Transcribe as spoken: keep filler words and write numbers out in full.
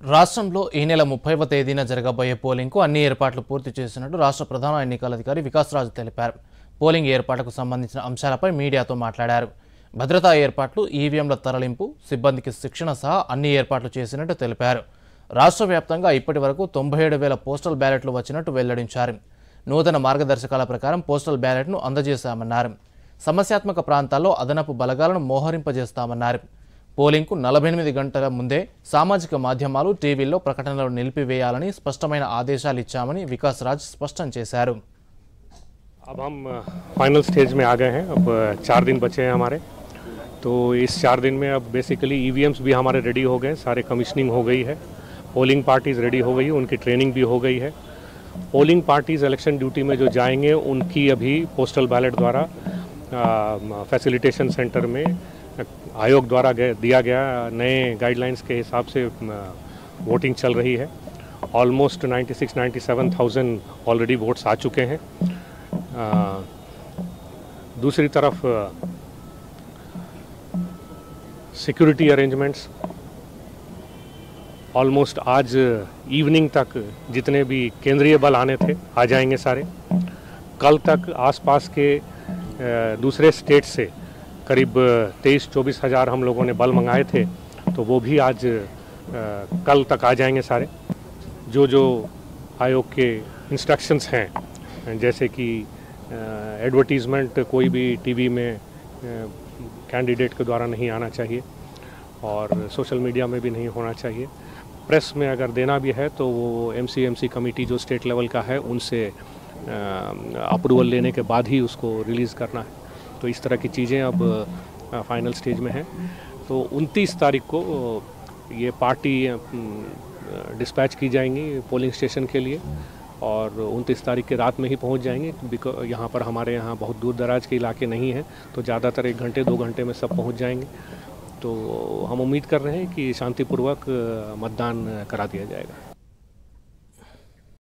రాష్ట్రంలో ఈ నెల ముప్పైవ తేదీన జరగబోయే పోలింగ్కు అన్ని ఏర్పాట్లు పూర్తి చేసినట్టు రాష్ట్ర ప్రధాన ఎన్నికల అధికారి వికాస్ రాజ్ తెలిపారు. పోలింగ్ ఏర్పాట్లకు సంబంధించిన అంశాలపై మీడియాతో మాట్లాడారు. భద్రతా ఏర్పాట్లు, ఈవీఎంల తరలింపు, సిబ్బందికి శిక్షణ సహా అన్ని ఏర్పాట్లు చేసినట్టు తెలిపారు. రాష్ట్ర వ్యాప్తంగా ఇప్పటి వరకు తొంభై ఏడు వేల పోస్టల్ బ్యాలెట్లు వచ్చినట్టు వెల్లడించారు. నూతన మార్గదర్శకాల ప్రకారం పోస్టల్ బ్యాలెట్ను అందజేశామన్నారు. సమస్యాత్మక ప్రాంతాల్లో అదనపు బలగాలను మోహరింపజేస్తామన్నారు. పోలింగ్కు నలభై ఎనిమిది గంటల ముందే సామాజిక మాధ్యమాలు, టీవీల్లో ప్రకటనలు నిలిపివేయాలని స్పష్టమైన ఆదేశాలు ఇచ్చామని వికాస్ రాజ్ స్పష్టం చేశారు. अब हम फाइनल स्टेज में आ गए हैं। अब चार दिन बचे हैं हमारे, तो इस चार दिन में अब बेसिकली ईवीएम्स भी हमारे रेडी हो गए, सारे कमीशनिंग हो गई है, पोलिंग पार्टीज़ रेडी हो गई, उनकी ट्रेनिंग भी हो गई है। पोलिंग पार्टीज़ इलेक्शन ड्यूटी में जो जाएंगे उनकी अभी पोस्टल बैलेट द्वारा फैसिलिटेशन सेंटर में आयोग द्वारा दिया गया नए गाइडलाइंस के हिसाब से वोटिंग चल रही है। Almost ninety six ninety seven thousand already votes आ चुके हैं। आ, दूसरी तरफ सिक्योरिटी अरेंजमेंट्स ऑलमोस्ट आज इवनिंग तक जितने भी केंद्रीय बल आने थे आ जाएंगे सारे। कल तक आसपास के दूसरे स्टेट से करीब तेईस चौबीस हज़ार हम लोगों ने बल मंगाए थे, तो वो भी आज कल तक आ जाएंगे सारे। जो जो आयोग के इंस्ट्रक्शंस हैं, जैसे कि एडवर्टीज़मेंट कोई भी टीवी में कैंडिडेट के द्वारा नहीं आना चाहिए और सोशल मीडिया में भी नहीं होना चाहिए। प्रेस में अगर देना भी है तो वो एमसीएमसी कमेटी जो स्टेट लेवल का है उनसे अप्रूवल लेने के बाद ही उसको रिलीज़ करना है। तो इस तरह की चीज़ें अब फाइनल स्टेज में हैं। तो उनतीस तारीख को ये पार्टी डिस्पैच की जाएंगी पोलिंग स्टेशन के लिए और उनतीस तारीख के रात में ही पहुंच जाएंगे। बिकॉज यहाँ पर हमारे यहाँ बहुत दूर दराज के इलाके नहीं हैं, तो ज़्यादातर एक घंटे दो घंटे में सब पहुँच जाएंगे। तो हम उम्मीद कर रहे हैं कि शांतिपूर्वक मतदान करा दिया जाएगा।